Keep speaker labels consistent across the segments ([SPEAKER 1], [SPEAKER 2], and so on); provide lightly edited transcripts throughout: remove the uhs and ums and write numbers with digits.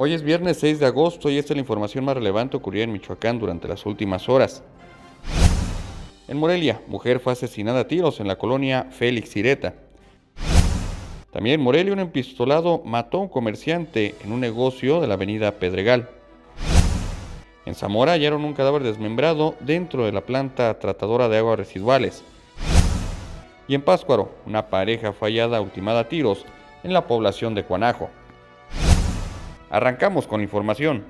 [SPEAKER 1] Hoy es viernes 6 de agosto y esta es la información más relevante ocurrida en Michoacán durante las últimas horas. En Morelia, mujer fue asesinada a tiros en la colonia Félix Ireta. También en Morelia, un empistolado mató a un comerciante en un negocio de la avenida Pedregal. En Zamora hallaron un cadáver desmembrado dentro de la planta tratadora de aguas residuales. Y en Pátzcuaro, una pareja fue hallada ultimada a tiros en la población de Cuanajo. Arrancamos con la información.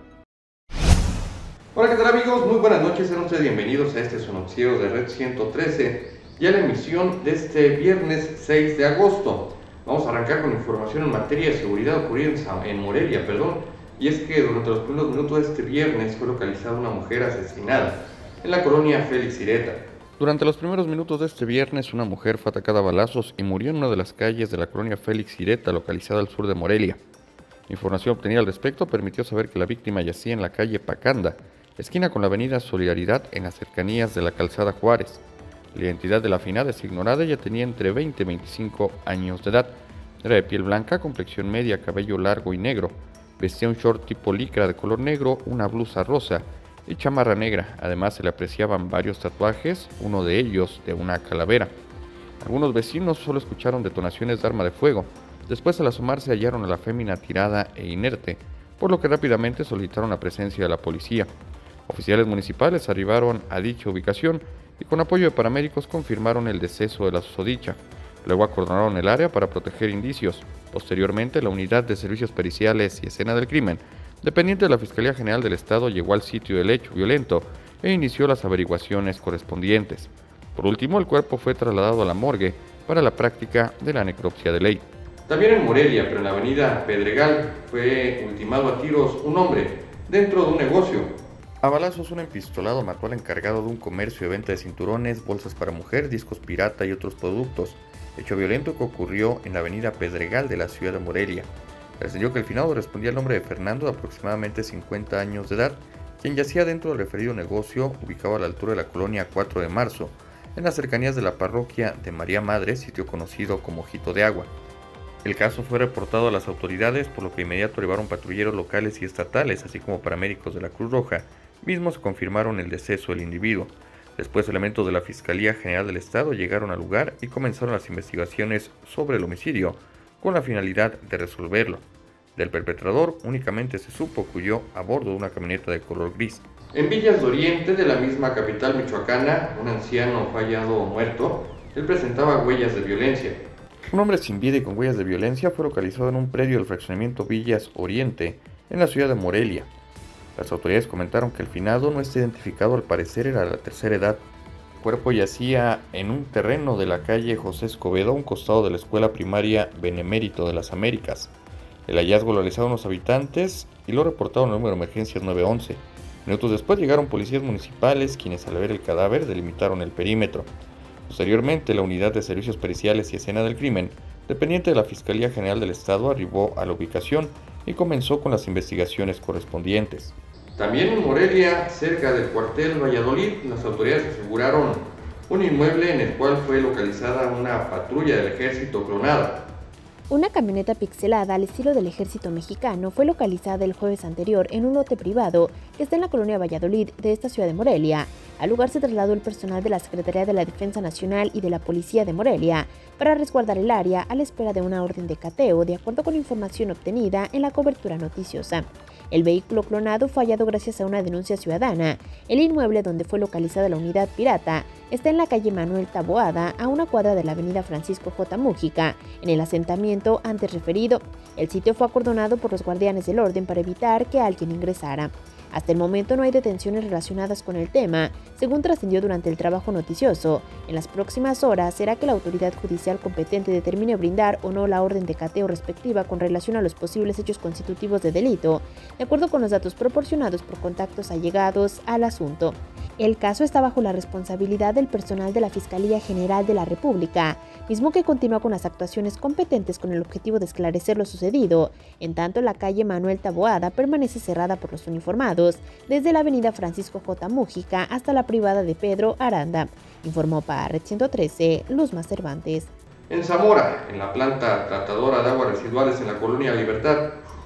[SPEAKER 1] Hola, ¿qué tal amigos? Muy buenas noches, sean ustedes bienvenidos a este su noticiero de Red 113 y a la emisión de este viernes 6 de agosto. Vamos a arrancar con información en materia de seguridad ocurrida en Morelia, y es que durante los primeros minutos de este viernes fue localizada una mujer asesinada en la colonia Félix Ireta. Durante los primeros minutos de este viernes, una mujer fue atacada a balazos y murió en una de las calles de la colonia Félix Ireta, localizada al sur de Morelia. Información obtenida al respecto permitió saber que la víctima yacía en la calle Pacanda, esquina con la avenida Solidaridad, en las cercanías de la calzada Juárez. La identidad de la finada es ignorada. Ella tenía entre 20 y 25 años de edad. Era de piel blanca, complexión media, cabello largo y negro. Vestía un short tipo licra de color negro, una blusa rosa y chamarra negra. Además se le apreciaban varios tatuajes, uno de ellos de una calavera. Algunos vecinos solo escucharon detonaciones de arma de fuego. Después, al asomarse, hallaron a la fémina tirada e inerte, por lo que rápidamente solicitaron la presencia de la policía. Oficiales municipales arribaron a dicha ubicación y con apoyo de paramédicos confirmaron el deceso de la susodicha. Luego acordonaron el área para proteger indicios. Posteriormente, la Unidad de Servicios Periciales y Escena del Crimen, dependiente de la Fiscalía General del Estado, llegó al sitio del hecho violento e inició las averiguaciones correspondientes. Por último, el cuerpo fue trasladado a la morgue para la práctica de la necropsia de ley. También en Morelia, pero en la avenida Pedregal, fue ultimado a tiros un hombre dentro de un negocio. A balazos, un empistolado mató al encargado de un comercio de venta de cinturones, bolsas para mujer, discos pirata y otros productos. Hecho violento que ocurrió en la avenida Pedregal de la ciudad de Morelia. Trascendió que el finado respondía al nombre de Fernando, de aproximadamente 50 años de edad, quien yacía dentro del referido negocio, ubicado a la altura de la colonia 4 de marzo, en las cercanías de la parroquia de María Madre, sitio conocido como Ojito de Agua. El caso fue reportado a las autoridades, por lo que de inmediato arribaron patrulleros locales y estatales, así como paramédicos de la Cruz Roja. Mismos confirmaron el deceso del individuo. Después, elementos de la Fiscalía General del Estado llegaron al lugar y comenzaron las investigaciones sobre el homicidio, con la finalidad de resolverlo. Del perpetrador únicamente se supo que huyó a bordo de una camioneta de color gris. En Villas de Oriente, de la misma capital michoacana, un anciano fue hallado muerto. Él presentaba huellas de violencia. Un hombre sin vida y con huellas de violencia fue localizado en un predio del fraccionamiento Villas Oriente, en la ciudad de Morelia. Las autoridades comentaron que el finado no está identificado, al parecer era de la tercera edad. El cuerpo yacía en un terreno de la calle José Escobedo, a un costado de la escuela primaria Benemérito de las Américas. El hallazgo lo realizaron los habitantes y lo reportaron al número de emergencias 911. Minutos después llegaron policías municipales, quienes al ver el cadáver delimitaron el perímetro. Posteriormente, la Unidad de Servicios Periciales y Escena del Crimen, dependiente de la Fiscalía General del Estado, arribó a la ubicación y comenzó con las investigaciones correspondientes. También en Morelia, cerca del cuartel Valladolid, las autoridades aseguraron un inmueble en el cual fue localizada una patrulla del ejército clonada.
[SPEAKER 2] Una camioneta pixelada al estilo del ejército mexicano fue localizada el jueves anterior en un lote privado que está en la colonia Valladolid de esta ciudad de Morelia. Al lugar se trasladó el personal de la Secretaría de la Defensa Nacional y de la Policía de Morelia para resguardar el área a la espera de una orden de cateo, de acuerdo con información obtenida en la cobertura noticiosa. El vehículo clonado fue hallado gracias a una denuncia ciudadana. El inmueble donde fue localizada la unidad pirata está en la calle Manuel Taboada, a una cuadra de la avenida Francisco J. Mújica, en el asentamiento antes referido. El sitio fue acordonado por los guardianes del orden para evitar que alguien ingresara. Hasta el momento no hay detenciones relacionadas con el tema, según trascendió durante el trabajo noticioso. En las próximas horas será que la autoridad judicial competente determine brindar o no la orden de cateo respectiva con relación a los posibles hechos constitutivos de delito, de acuerdo con los datos proporcionados por contactos allegados al asunto. El caso está bajo la responsabilidad del personal de la Fiscalía General de la República, mismo que continúa con las actuaciones competentes con el objetivo de esclarecer lo sucedido. En tanto, la calle Manuel Taboada permanece cerrada por los uniformados desde la avenida Francisco J. Mújica hasta la privada de Pedro Aranda, informó para Red 113 Luzma Cervantes.
[SPEAKER 1] En Zamora, en la planta tratadora de aguas residuales en la colonia Libertad,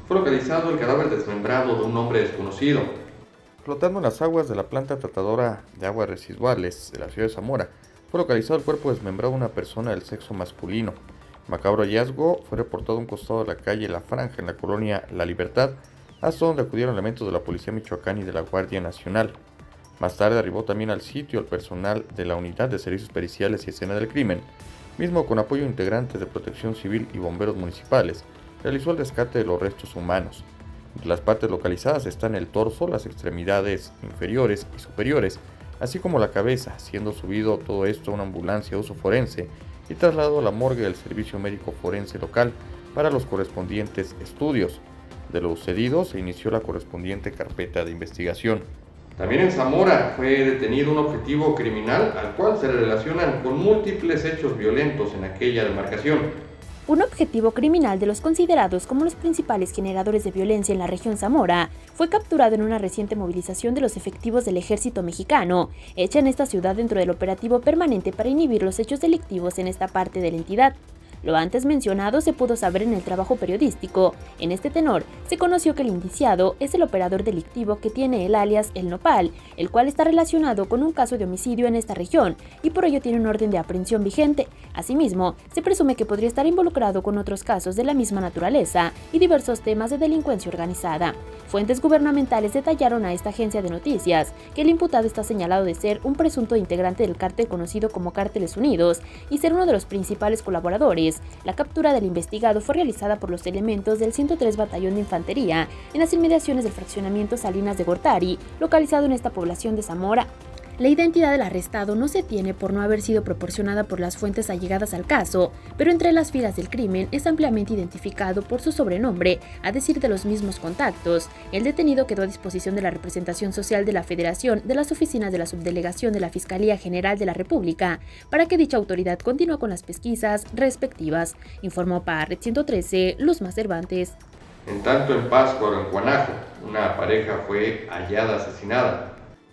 [SPEAKER 1] fue localizado el cadáver desmembrado de un hombre desconocido.
[SPEAKER 3] Flotando en las aguas de la planta tratadora de aguas residuales de la ciudad de Zamora, fue localizado el cuerpo desmembrado de una persona del sexo masculino. El macabro hallazgo fue reportado a un costado de la calle La Franja, en la colonia La Libertad, hasta donde acudieron elementos de la Policía Michoacán y de la Guardia Nacional. Más tarde arribó también al sitio el personal de la Unidad de Servicios Periciales y Escena del Crimen, mismo con apoyo de integrantes de Protección Civil y bomberos municipales, realizó el rescate de los restos humanos. Entre las partes localizadas están el torso, las extremidades inferiores y superiores, así como la cabeza, siendo subido todo esto a una ambulancia de uso forense y trasladado a la morgue del Servicio Médico Forense local para los correspondientes estudios. De lo sucedido se inició la correspondiente carpeta de investigación.
[SPEAKER 1] También en Zamora fue detenido un objetivo criminal al cual se le relacionan con múltiples hechos violentos en aquella demarcación.
[SPEAKER 2] Un objetivo criminal de los considerados como los principales generadores de violencia en la región Zamora fue capturado en una reciente movilización de los efectivos del ejército mexicano, hecha en esta ciudad dentro del operativo permanente para inhibir los hechos delictivos en esta parte de la entidad. Lo antes mencionado se pudo saber en el trabajo periodístico. En este tenor, se conoció que el indiciado es el operador delictivo que tiene el alias El Nopal, el cual está relacionado con un caso de homicidio en esta región y por ello tiene un orden de aprehensión vigente. Asimismo, se presume que podría estar involucrado con otros casos de la misma naturaleza y diversos temas de delincuencia organizada. Fuentes gubernamentales detallaron a esta agencia de noticias que el imputado está señalado de ser un presunto integrante del cártel conocido como Cárteles Unidos y ser uno de los principales colaboradores. La captura del investigado fue realizada por los elementos del 103 Batallón de Infantería en las inmediaciones del fraccionamiento Salinas de Gortari, localizado en esta población de Zamora. La identidad del arrestado no se tiene por no haber sido proporcionada por las fuentes allegadas al caso, pero entre las filas del crimen es ampliamente identificado por su sobrenombre, a decir de los mismos contactos. El detenido quedó a disposición de la representación social de la Federación de las oficinas de la Subdelegación de la Fiscalía General de la República, para que dicha autoridad continúe con las pesquisas respectivas, informó para Red 113 Luzma Cervantes.
[SPEAKER 1] En tanto, en Pátzcuaro, en Guanajo, una pareja fue hallada asesinada.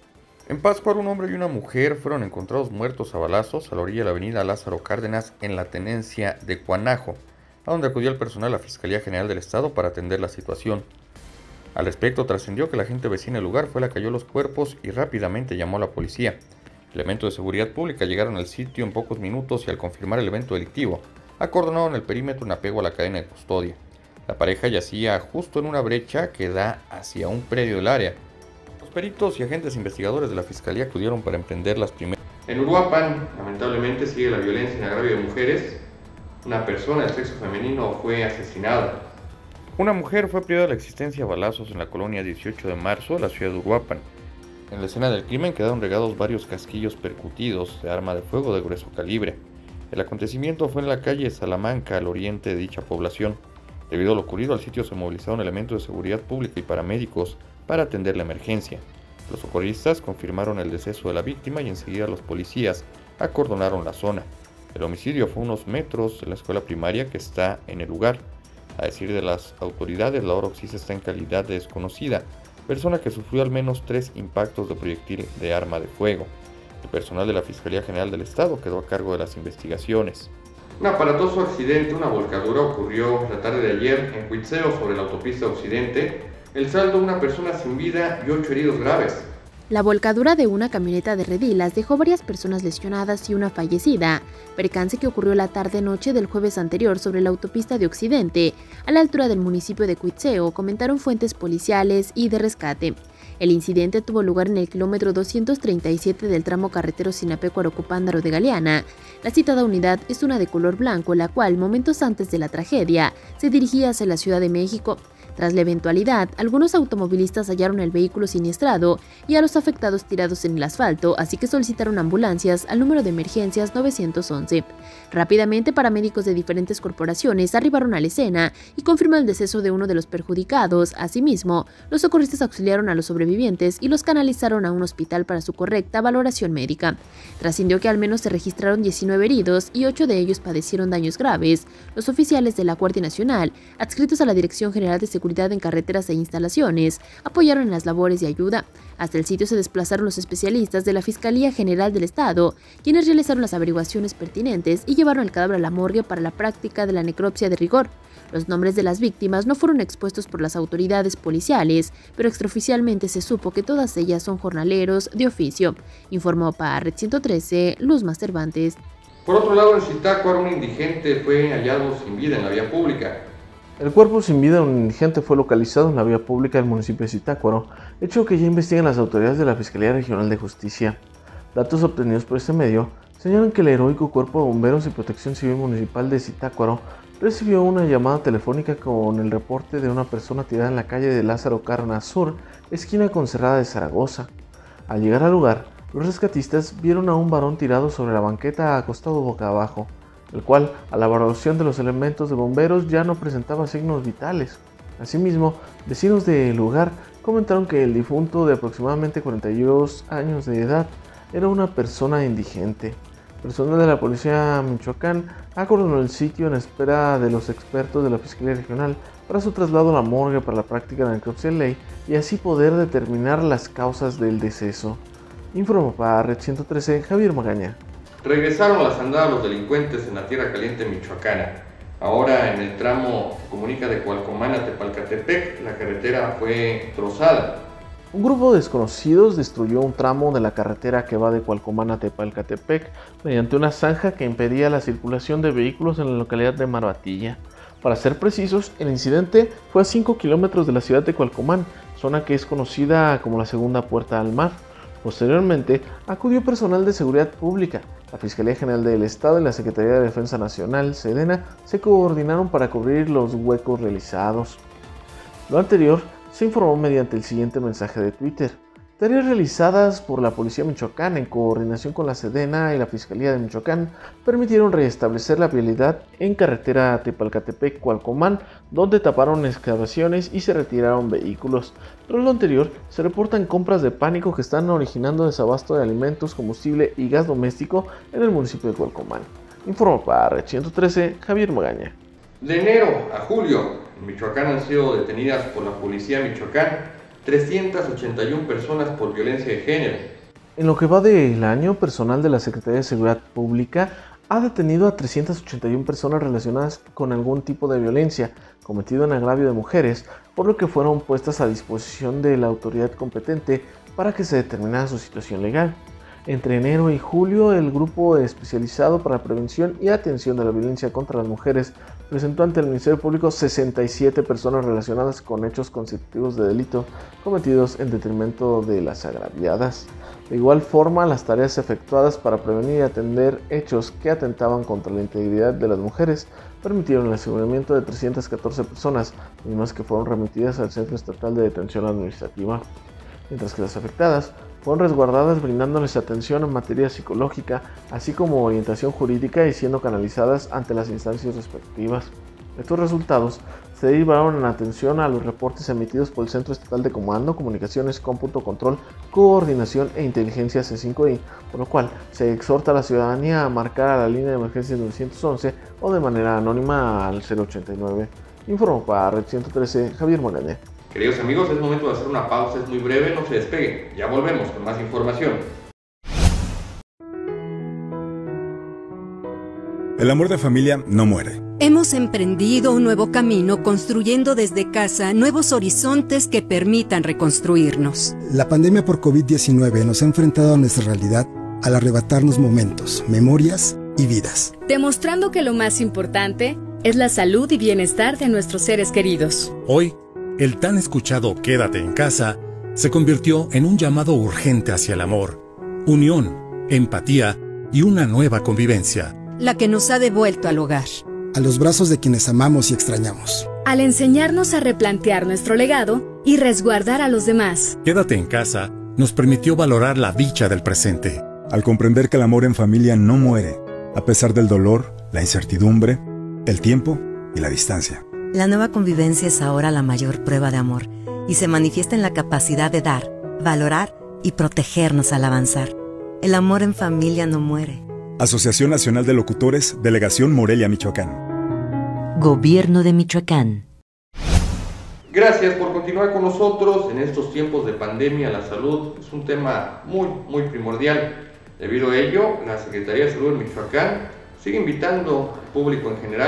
[SPEAKER 3] En Pátzcuaro, un hombre y una mujer fueron encontrados muertos a balazos a la orilla de la avenida Lázaro Cárdenas en la tenencia de Guanajo, a donde acudió el personal de la Fiscalía General del Estado para atender la situación. Al respecto, trascendió que la gente vecina del lugar fue la que halló los cuerpos y rápidamente llamó a la policía. Elementos de seguridad pública llegaron al sitio en pocos minutos y al confirmar el evento delictivo, acordonaron el perímetro en apego a la cadena de custodia. La pareja yacía justo en una brecha que da hacia un predio del área. Los peritos y agentes investigadores de la Fiscalía acudieron para emprender las primeras.
[SPEAKER 1] En Uruapan, lamentablemente, sigue la violencia en agravio de mujeres. Una persona del sexo femenino fue asesinada.
[SPEAKER 3] Una mujer fue privada de la existencia a balazos en la colonia 18 de marzo de la ciudad de Uruapan. En la escena del crimen quedaron regados varios casquillos percutidos de arma de fuego de grueso calibre. El acontecimiento fue en la calle Salamanca, al oriente de dicha población. Debido a lo ocurrido, al sitio se movilizaron elementos de seguridad pública y paramédicos para atender la emergencia. Los socorristas confirmaron el deceso de la víctima y enseguida los policías acordonaron la zona. El homicidio fue a unos metros de la escuela primaria que está en el lugar. A decir de las autoridades, la oroxis está en calidad de desconocida, persona que sufrió al menos 3 impactos de proyectil de arma de fuego. El personal de la Fiscalía General del Estado quedó a cargo de las investigaciones.
[SPEAKER 1] Un aparatoso accidente, una volcadura, ocurrió la tarde de ayer en Cuitzeo sobre la autopista Occidente. El saldo, una persona sin vida y 8 heridos graves.
[SPEAKER 2] La volcadura de una camioneta de redilas dejó varias personas lesionadas y una fallecida, percance que ocurrió la tarde-noche del jueves anterior sobre la autopista de Occidente, a la altura del municipio de Cuitzeo, comentaron fuentes policiales y de rescate. El incidente tuvo lugar en el kilómetro 237 del tramo carretero Sinapecuaro-Copándaro de Galeana. La citada unidad es una de color blanco, la cual, momentos antes de la tragedia, se dirigía hacia la Ciudad de México. Tras la eventualidad, algunos automovilistas hallaron el vehículo siniestrado y a los afectados tirados en el asfalto, así que solicitaron ambulancias al número de emergencias 911. Rápidamente, paramédicos de diferentes corporaciones arribaron a la escena y confirmaron el deceso de uno de los perjudicados. Asimismo, los socorristas auxiliaron a los sobrevivientes y los canalizaron a un hospital para su correcta valoración médica. Trascendió que al menos se registraron 19 heridos y 8 de ellos padecieron daños graves. Los oficiales de la Guardia Nacional, adscritos a la Dirección General de Seguridad en Carreteras e Instalaciones, apoyaron en las labores de ayuda. Hasta el sitio se desplazaron los especialistas de la Fiscalía General del Estado, quienes realizaron las averiguaciones pertinentes y llevaron el cadáver a la morgue para la práctica de la necropsia de rigor. Los nombres de las víctimas no fueron expuestos por las autoridades policiales, pero extraoficialmente se supo que todas ellas son jornaleros de oficio, informó para Red 113 Luzma Cervantes.
[SPEAKER 1] Por otro lado, en Zitácuaro, un indigente fue hallado sin vida en la vía pública.
[SPEAKER 4] El cuerpo sin vida de un indigente fue localizado en la vía pública del municipio de Zitácuaro, hecho que ya investigan las autoridades de la Fiscalía Regional de Justicia. Datos obtenidos por este medio señalan que el heroico Cuerpo de Bomberos y Protección Civil Municipal de Zitácuaro recibió una llamada telefónica con el reporte de una persona tirada en la calle de Lázaro Cárdenas Sur, esquina con Cerrada de Zaragoza. Al llegar al lugar, los rescatistas vieron a un varón tirado sobre la banqueta acostado boca abajo, el cual, a la evaluación de los elementos de bomberos, ya no presentaba signos vitales. Asimismo, vecinos del lugar comentaron que el difunto, de aproximadamente 42 años de edad, era una persona indigente. Personal de la Policía Michoacán acordonó el sitio en espera de los expertos de la Fiscalía Regional para su traslado a la morgue para la práctica de la necropsia de ley y así poder determinar las causas del deceso. Informó para Red 113 Javier Magaña.
[SPEAKER 1] Regresaron a las andadas los delincuentes en la Tierra Caliente michoacana. Ahora en el tramo que comunica de Cualcomán a Tepalcatepec, la carretera fue trozada.
[SPEAKER 4] Un grupo de desconocidos destruyó un tramo de la carretera que va de Cualcomán a Tepalcatepec mediante una zanja que impedía la circulación de vehículos en la localidad de Marbatilla. Para ser precisos, el incidente fue a 5 kilómetros de la ciudad de Cualcomán, zona que es conocida como la segunda puerta al mar. Posteriormente, acudió personal de seguridad pública. La Fiscalía General del Estado y la Secretaría de Defensa Nacional, SEDENA, se coordinaron para cubrir los huecos realizados. Lo anterior se informó mediante el siguiente mensaje de Twitter. Tareas realizadas por la Policía Michoacán en coordinación con la SEDENA y la Fiscalía de Michoacán permitieron restablecer la vialidad en carretera Tepalcatepec-Cualcomán, donde taparon excavaciones y se retiraron vehículos. Tras lo anterior, se reportan compras de pánico que están originando desabasto de alimentos, combustible y gas doméstico en el municipio de Cualcomán. Informó para Red 113 Javier Magaña.
[SPEAKER 1] De enero a julio, en Michoacán han sido detenidas por la Policía Michoacán 381 personas por violencia de género.
[SPEAKER 4] En lo que va del año, personal de la Secretaría de Seguridad Pública ha detenido a 381 personas relacionadas con algún tipo de violencia cometido en agravio de mujeres, por lo que fueron puestas a disposición de la autoridad competente para que se determinara su situación legal. Entre enero y julio, el Grupo Especializado para la Prevención y Atención de la Violencia contra las Mujeres presentó ante el Ministerio Público 67 personas relacionadas con hechos constitutivos de delito cometidos en detrimento de las agraviadas. De igual forma, las tareas efectuadas para prevenir y atender hechos que atentaban contra la integridad de las mujeres permitieron el aseguramiento de 314 personas, mismas que fueron remitidas al Centro Estatal de Detención Administrativa, mientras que las afectadas fueron resguardadas brindándoles atención en materia psicológica, así como orientación jurídica y siendo canalizadas ante las instancias respectivas. Estos resultados se derivaron en atención a los reportes emitidos por el Centro Estatal de Comando, Comunicaciones, Cómputo, Control, Coordinación e Inteligencia C5I, por lo cual se exhorta a la ciudadanía a marcar a la línea de emergencia 911 o de manera anónima al 089. Informó para Red 113 Javier Magaña.
[SPEAKER 1] Queridos amigos, es momento de hacer una pausa, es muy breve, no se despeguen, ya volvemos con más información.
[SPEAKER 5] El amor de familia no muere.
[SPEAKER 6] Hemos emprendido un nuevo camino construyendo desde casa nuevos horizontes que permitan reconstruirnos.
[SPEAKER 7] La pandemia por COVID-19 nos ha enfrentado a nuestra realidad al arrebatarnos momentos, memorias y vidas.
[SPEAKER 8] Demostrando que lo más importante es la salud y bienestar de nuestros seres queridos.
[SPEAKER 5] Hoy, el tan escuchado Quédate en casa se convirtió en un llamado urgente hacia el amor, unión, empatía y una nueva convivencia.
[SPEAKER 6] La que nos ha devuelto al hogar.
[SPEAKER 7] A los brazos de quienes amamos y extrañamos.
[SPEAKER 8] Al enseñarnos a replantear nuestro legado y resguardar a los demás.
[SPEAKER 5] Quédate en casa nos permitió valorar la dicha del presente. Al comprender que el amor en familia no muere, a pesar del dolor, la incertidumbre, el tiempo y la distancia.
[SPEAKER 9] La nueva convivencia es ahora la mayor prueba de amor y se manifiesta en la capacidad de dar, valorar y protegernos al avanzar. El amor en familia no muere.
[SPEAKER 5] Asociación Nacional de Locutores, Delegación Morelia, Michoacán.
[SPEAKER 9] Gobierno de Michoacán.
[SPEAKER 1] Gracias por continuar con nosotros. En estos tiempos de pandemia, la salud es un tema muy primordial. Debido a ello, la Secretaría de Salud de Michoacán sigue invitando al público en general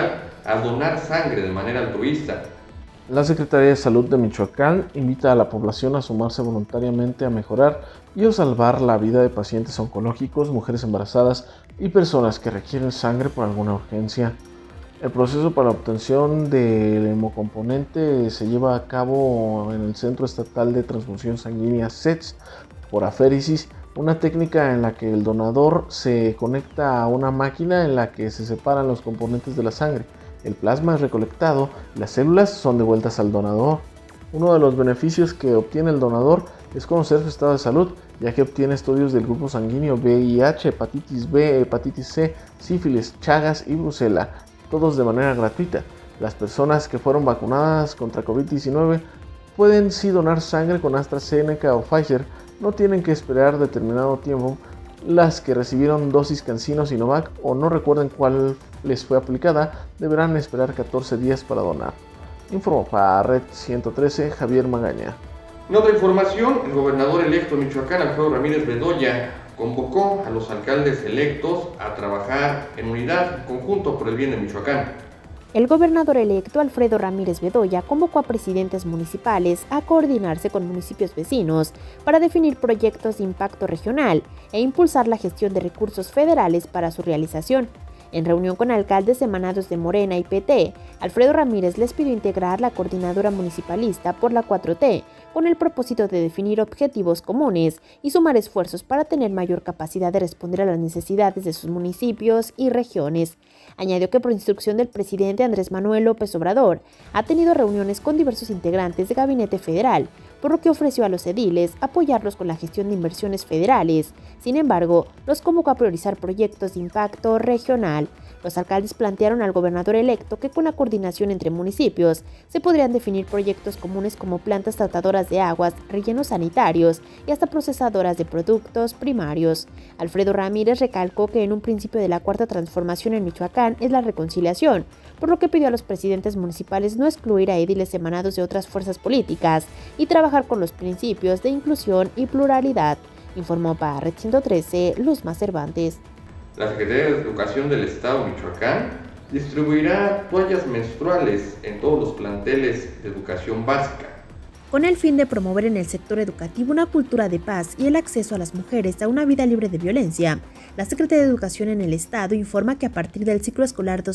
[SPEAKER 1] a donar sangre de manera altruista.
[SPEAKER 4] La Secretaría de Salud de Michoacán invita a la población a sumarse voluntariamente a mejorar y a salvar la vida de pacientes oncológicos, mujeres embarazadas y personas que requieren sangre por alguna urgencia. El proceso para la obtención del hemocomponente se lleva a cabo en el Centro Estatal de Transfusión Sanguínea CETS por aféresis, una técnica en la que el donador se conecta a una máquina en la que se separan los componentes de la sangre. El plasma es recolectado y las células son devueltas al donador. Uno de los beneficios que obtiene el donador es conocer su estado de salud, ya que obtiene estudios del grupo sanguíneo VIH, hepatitis B, hepatitis C, sífilis, chagas y brucela, todos de manera gratuita. Las personas que fueron vacunadas contra COVID-19 pueden sí donar sangre con AstraZeneca o Pfizer, no tienen que esperar determinado tiempo. Las que recibieron dosis CanSino, Sinovac o no recuerden cuál les fue aplicada, deberán esperar 14 días para donar. Informó para Red 113 Javier Magaña.
[SPEAKER 1] En otra información, el gobernador electo de Michoacán, Alfredo Ramírez Bedoya, convocó a los alcaldes electos a trabajar en unidad, en conjunto por el bien de Michoacán.
[SPEAKER 2] El gobernador electo Alfredo Ramírez Bedoya convocó a presidentes municipales a coordinarse con municipios vecinos para definir proyectos de impacto regional e impulsar la gestión de recursos federales para su realización. En reunión con alcaldes emanados de Morena y PT, Alfredo Ramírez les pidió integrar la coordinadora municipalista por la 4T con el propósito de definir objetivos comunes y sumar esfuerzos para tener mayor capacidad de responder a las necesidades de sus municipios y regiones. Añadió que por instrucción del presidente Andrés Manuel López Obrador ha tenido reuniones con diversos integrantes de gabinete federal, por lo que ofreció a los ediles apoyarlos con la gestión de inversiones federales. Sin embargo, los convocó a priorizar proyectos de impacto regional. Los alcaldes plantearon al gobernador electo que con la coordinación entre municipios se podrían definir proyectos comunes como plantas tratadoras de aguas, rellenos sanitarios y hasta procesadoras de productos primarios. Alfredo Ramírez recalcó que en un principio de la cuarta transformación en Michoacán es la reconciliación, por lo que pidió a los presidentes municipales no excluir a ediles emanados de otras fuerzas políticas y trabajar con los principios de inclusión y pluralidad. Informó para Red 113 Luzma Cervantes.
[SPEAKER 1] La Secretaría de Educación del Estado de Michoacán distribuirá toallas menstruales en todos los planteles de educación básica.
[SPEAKER 2] Con el fin de promover en el sector educativo una cultura de paz y el acceso a las mujeres a una vida libre de violencia, la Secretaría de Educación en el Estado informa que a partir del ciclo escolar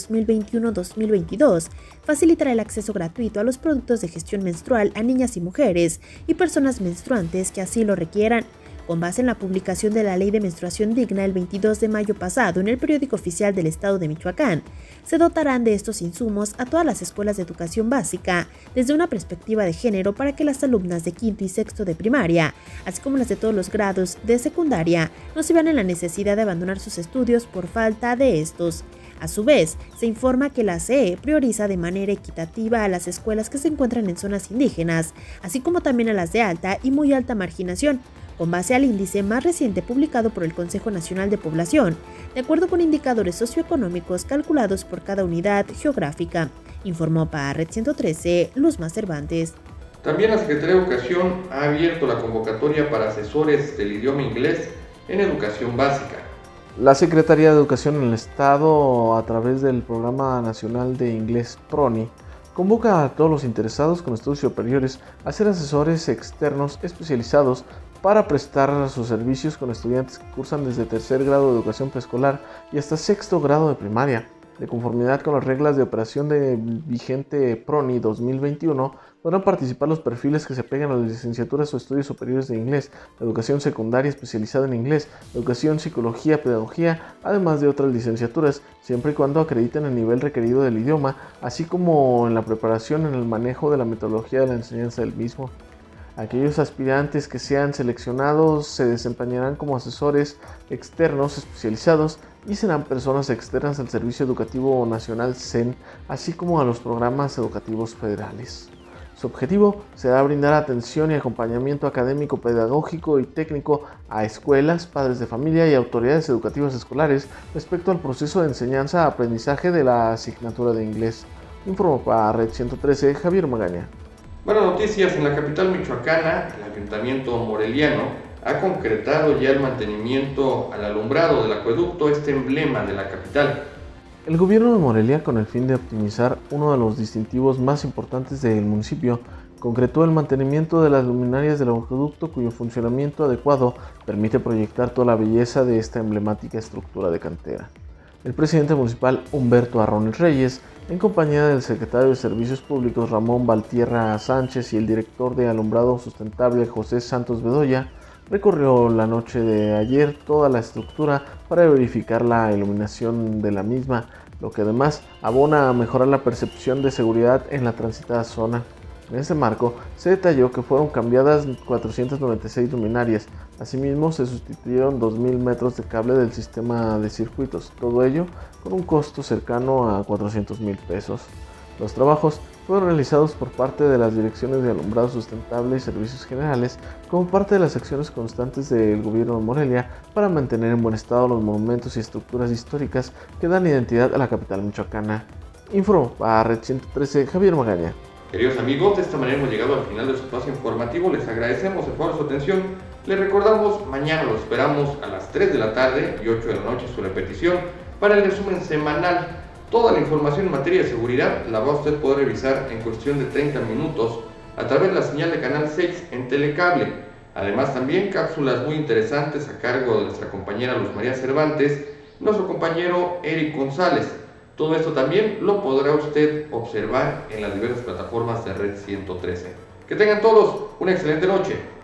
[SPEAKER 2] 2021-2022 facilitará el acceso gratuito a los productos de gestión menstrual a niñas y mujeres y personas menstruantes que así lo requieran. Con base en la publicación de la Ley de Menstruación Digna el 22 de mayo pasado en el Periódico Oficial del Estado de Michoacán, se dotarán de estos insumos a todas las escuelas de educación básica desde una perspectiva de género para que las alumnas de quinto y sexto de primaria, así como las de todos los grados de secundaria, no se vean en la necesidad de abandonar sus estudios por falta de estos. A su vez, se informa que la CE prioriza de manera equitativa a las escuelas que se encuentran en zonas indígenas, así como también a las de alta y muy alta marginación, con base al índice más reciente publicado por el Consejo Nacional de Población, de acuerdo con indicadores socioeconómicos calculados por cada unidad geográfica. Informó para Red 113 Luzma Cervantes.
[SPEAKER 1] También la Secretaría de Educación ha abierto la convocatoria para asesores del idioma inglés en educación básica.
[SPEAKER 4] La Secretaría de Educación en el Estado, a través del Programa Nacional de Inglés PRONI, convoca a todos los interesados con estudios superiores a ser asesores externos especializados para prestar sus servicios con estudiantes que cursan desde tercer grado de educación preescolar y hasta sexto grado de primaria. De conformidad con las reglas de operación de vigente PRONI 2021, podrán participar los perfiles que se apeguen a las licenciaturas o estudios superiores de inglés, educación secundaria especializada en inglés, educación, psicología, pedagogía, además de otras licenciaturas, siempre y cuando acrediten el nivel requerido del idioma, así como en la preparación en el manejo de la metodología de la enseñanza del mismo. Aquellos aspirantes que sean seleccionados se desempeñarán como asesores externos especializados y serán personas externas al Servicio Educativo Nacional SEN, así como a los programas educativos federales. Su objetivo será brindar atención y acompañamiento académico, pedagógico y técnico a escuelas, padres de familia y autoridades educativas escolares respecto al proceso de enseñanza-aprendizaje de la asignatura de inglés. Informó para Red 113 Javier Magaña.
[SPEAKER 1] Buenas noticias, en la capital michoacana, el ayuntamiento moreliano ha concretado ya el mantenimiento al alumbrado del acueducto, este emblema de la capital.
[SPEAKER 4] El gobierno de Morelia, con el fin de optimizar uno de los distintivos más importantes del municipio, concretó el mantenimiento de las luminarias del acueducto, cuyo funcionamiento adecuado permite proyectar toda la belleza de esta emblemática estructura de cantera. El presidente municipal Humberto Arrones Reyes, en compañía del secretario de Servicios Públicos Ramón Valtierra Sánchez y el director de Alumbrado Sustentable José Santos Bedoya, recorrió la noche de ayer toda la estructura para verificar la iluminación de la misma, lo que además abona a mejorar la percepción de seguridad en la transitada zona. En ese marco, se detalló que fueron cambiadas 496 luminarias. Asimismo, se sustituyeron 2.000 metros de cable del sistema de circuitos, todo ello con un costo cercano a 400,000 pesos. Los trabajos fueron realizados por parte de las direcciones de Alumbrado Sustentable y Servicios Generales como parte de las acciones constantes del gobierno de Morelia para mantener en buen estado los monumentos y estructuras históricas que dan identidad a la capital michoacana. Informó para Red 113 Javier Magaña.
[SPEAKER 1] Queridos amigos, de esta manera hemos llegado al final de su espacio informativo. Les agradecemos el favor de su atención. Les recordamos, mañana los esperamos a las 3 de la tarde y 8 de la noche su repetición para el resumen semanal. Toda la información en materia de seguridad la va a usted poder revisar en cuestión de 30 minutos a través de la señal de Canal 6 en Telecable. Además también cápsulas muy interesantes a cargo de nuestra compañera Luz María Cervantes y nuestro compañero Eric González. Todo esto también lo podrá usted observar en las diversas plataformas de Red 113. Que tengan todos una excelente noche.